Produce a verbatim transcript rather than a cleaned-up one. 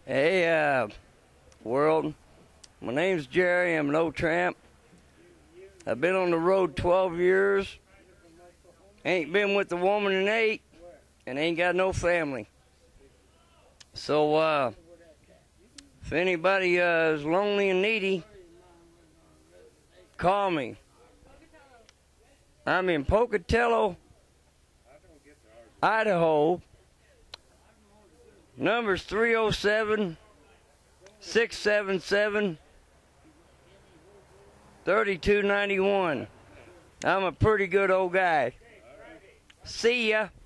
Hey, uh, world. My name's Jerry. I'm no tramp. I've been on the road twelve years. Ain't been with a woman in eight, and ain't got no family. So, uh, if anybody uh, is lonely and needy, call me. I'm in Pocatello, Idaho. Number's three oh seven, six seven seven, three two nine one. I'm a pretty good old guy. See ya.